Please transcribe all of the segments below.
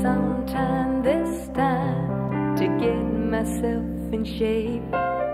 some time this time to get myself in shape.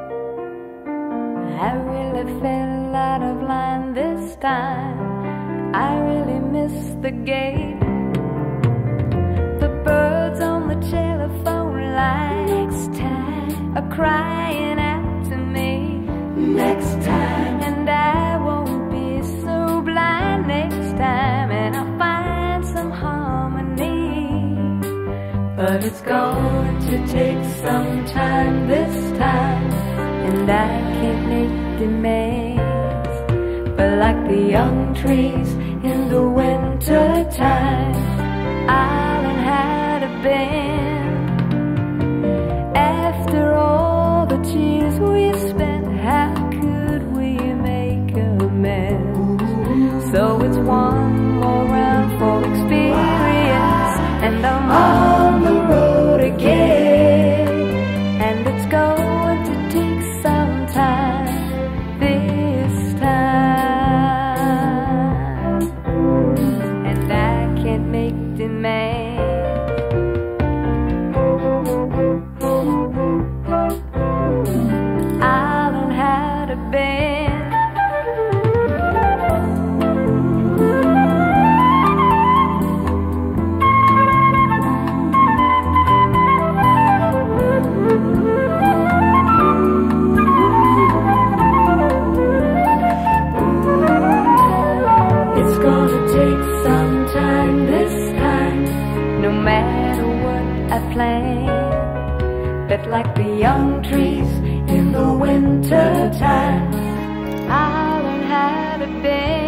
I really fell out of line this time. I really missed the gate. The birds on the telephone lines are crying out to me. Next time, and I won't be so blind next time, and I'll find some harmony. But it's going to take some time this time, and I can't make demands. But like the young trees in the winter time, I'll learn how to bend. After all the tears we spent, how could we make amends? So it's one more round for experience, and I'm on the road again. And it's going to take some time this time, and I can't make demands. I'll learn how to bend. It's gonna take some time this time, no matter what I plan. But like the young trees in the winter time, I'll learn how to bend.